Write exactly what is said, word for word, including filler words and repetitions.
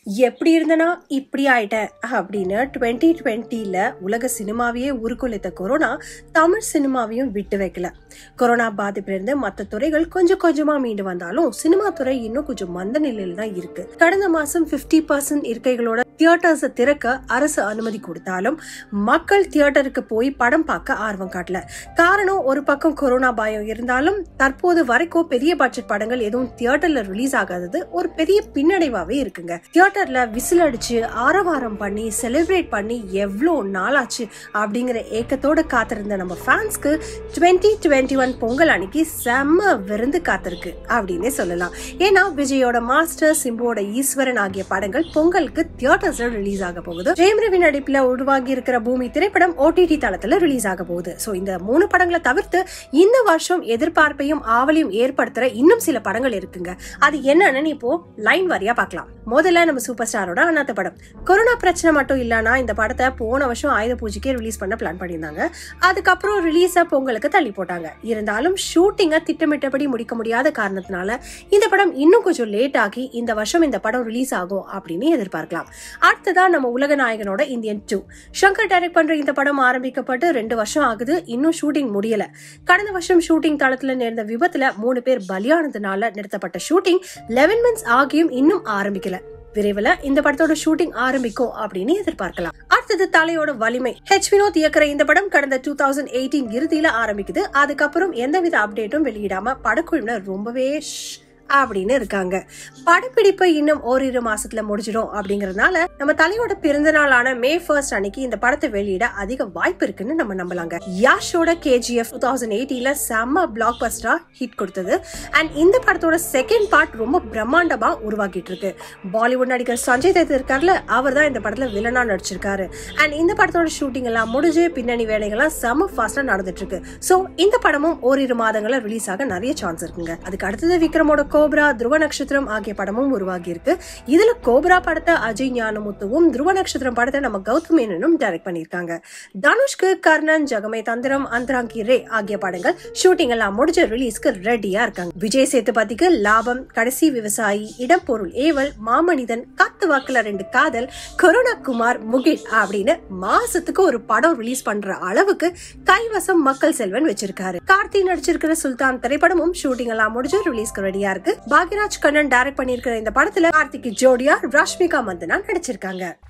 எப்படி இருந்தனா இப்படி ஆயிட்டேன் அப்படின்னு டுவெண்ட்டி டுவெண்ட்டில உலக சினிமாவையே உருக்குலைத்த கொரோனா தமிழ் சினிமாவையும் விட்டு வைக்கல. கொரோனா பாதிப்பிலிருந்து மற்ற துறைகள் கொஞ்சம் கொஞ்சமா மீண்டு வந்தாலும் சினிமா துறை இன்னும் கொஞ்சம் மந்த நிலையில தான் இருக்கு. கடந்த மாசம் பிப்டி பர்சன்ட் இருக்கைகளோட தியேட்டர்ஸ் திறக்க அரசு அனுமதி கொடுத்தாலும் மக்கள் தியேட்டருக்கு போய் படம் பார்க்க ஆர்வம் காட்டல. காரணம், ஒரு பக்கம் கொரோனா பயம் இருந்தாலும் தற்போது வரைக்கும் பெரிய பட்ஜெட் படங்கள் எதுவும் தியேட்டர்ல ரிலீஸ் ஆகாதது ஒரு பெரிய பின்னடைவாவே இருக்குங்க. தியேட்டர்ல விசில் அடிச்சு ஆரவாரம் பண்ணி செலிப்ரேட் பண்ணி எவ்வளோ நாளாச்சு அப்படிங்கிற ஏக்கத்தோட காத்திருந்த நம்ம ஃபேன்ஸ்க்கு டுவெண்ட்டி டுவெண்ட்டி ஒன் பொங்கல் அன்னைக்கு செம்ம விருந்து காத்திருக்கு அப்படின்னே சொல்லலாம். ஏன்னா விஜயோட மாஸ்டர், சிம்புவோட ஈஸ்வரன் ஆகிய படங்கள் பொங்கலுக்கு தியேட்டர்ஸ்ல ரிலீஸ் ஆக போகுது. ஜெயம் ரவி நடிப்புல உருவாகி இருக்கிற பூமி திரைப்படம் ஓடிடி தளத்துல ரிலீஸ் ஆக போகுது. சோ இந்த மூணு படங்களை தவிர்த்து இந்த வருஷம் எதிர்பார்ப்பையும் ஆவலையும் ஏற்படுத்துற இன்னும் சில படங்கள் இருக்குங்க. அது என்னன்னு இப்போ லைன் வாரியா பார்க்கலாம். முதல்ல நம்ம சூப்பர் ஸ்டாரோட அண்ணாத்த படம். கொரோனா பிரச்சனை மட்டும் இல்லனா இந்த படத்தை போன வருஷம் ஆயுத பூஜைக்கே ரிலீஸ் பண்ண பிளான் பண்ணியிருந்தாங்க. அதுக்கப்புறம் ரிலீஸ பொங்கலுக்கு தள்ளி போட்டாங்க. இருந்தாலும் ஷூட்டிங்க திட்டமிட்டபடி முடிக்க முடியாத காரணத்தினால இந்த படம் இன்னும் கொஞ்சம் லேட் ஆகி இந்த வருஷம் இந்த படம் ரிலீஸ் ஆகும் அப்படின்னு எதிர்பார்க்கலாம். அடுத்ததான் நம்ம உலக நாயகனோட இந்தியன் டூ. சங்கர் டைரக்ட் பண்ற இந்த படம் ஆரம்பிக்கப்பட்டு ரெண்டு வருஷம் ஆகுது, இன்னும் ஷூட்டிங் முடியல. கடந்த வருஷம் ஷூட்டிங் தளத்துல நேர்ந்த விபத்துல மூணு பேர் பலியானதுனால நிறுத்தப்பட்ட ஷூட்டிங் லெவன் மந்த்ஸ் ஆகியும் இன்னும் ஆரம்பிக்கல. விரைவில் இந்த படத்தோட ஷூட்டிங் ஆரம்பிக்கும் அப்படின்னு எதிர்பார்க்கலாம். அடுத்தது தலையோட வலிமை. ஹெச் வினோத் இயக்குற இந்த படம் கடந்த டூ தௌசண்ட் எயிட்டீன் இறுதியில ஆரம்பிக்குது. அதுக்கப்புறம் எந்தவித அப்டேட்டும் வெளியிடாம படக்குழுவினர் ரொம்பவே அப்படின்னு இருக்காங்க. படப்பிடிப்பு இன்னும் ஓரிரு மாசத்துல முடிஞ்சிடும் அப்படிங்கறதுனால நம்ம தலையோட பிறந்த நாளான மே ஃபர்ஸ்ட் அன்னைக்கு இந்த படத்தை வெளியிட அதிக வாய்ப்பு இருக்குன்னு நம்ம நம்பலாங்க. யாஷோட கேஜிஎஃப் டூ தௌசண்ட் எயிட்டீன்ல செம்ம பிளாக் பஸ்டரா ஹிட் கொடுத்தது. அண்ட் இந்த படத்தோட செகண்ட் பார்ட் ரொம்ப பிரம்மாண்டமா உருவாக்கிட்டு இருக்கு. பாலிவுட் நடிகர் சஞ்சய் தத் இருக்காருல, அவர் தான் இந்த படத்துல வில்லனா நடிச்சிருக்காரு. அண்ட் இந்த படத்தோட ஷூட்டிங் எல்லாம் முடிஞ்சு பின்னணி வேலைகள்லாம் செம்ம ஃபாஸ்டா நடந்துட்டு இருக்கு. சோ இந்த படமும் ஓரிரு மாதங்கள ரிலீஸ் ஆக நிறைய சான்ஸ் இருக்குங்க. அதுக்கு அடுத்தது விக்ரமோட கோப்ரா, துருவ நட்சத்திரம் ஆகிய படமும் உருவாகி இருக்கு. இதுல கோப்ரா படத்தை அஜய் ஞானமுத்துவும், துருவ நட்சத்திரம் படத்தை நம்ம கௌதம் மேனனும் டைரக்ட் பண்ணிருக்காங்க. தனுஷ்க்கு கர்ணன், ஜகமே தந்திரம், அந்தராங்கி ரே ஆகிய படங்கள் ஷூட்டிங் எல்லாம் முடிஞ்சு ரிலீஸ்க்கு ரெடியா இருக்காங்க. விஜய் சேதுபதிக்கு லாபம், கடைசி விவசாயி, இடம் பொருள் ஏவல், மாமனிதன், காத்து வாக்குல ரெண்டு காதல், கொரோனா குமார், முகில் அப்படின்னு மாசத்துக்கு ஒரு படம் ரிலீஸ் பண்ற அளவுக்கு கைவசம் மக்கள் செல்வன் வச்சிருக்காரு. கார்த்தி நடிச்சிருக்கிற சுல்தான் திரைப்படமும் ஷூட்டிங் எல்லாம் முடிஞ்சு ரிலீஸ்க்கு ரெடியா இருக்கு. பாக்யராஜ் கண்ணன் டைரக்ட் பண்ணிருக்கிற இந்த படத்துல கார்த்திக்கு ஜோடியா ரஷ்மிகா மந்தனா நடிச்சிருக்காங்க.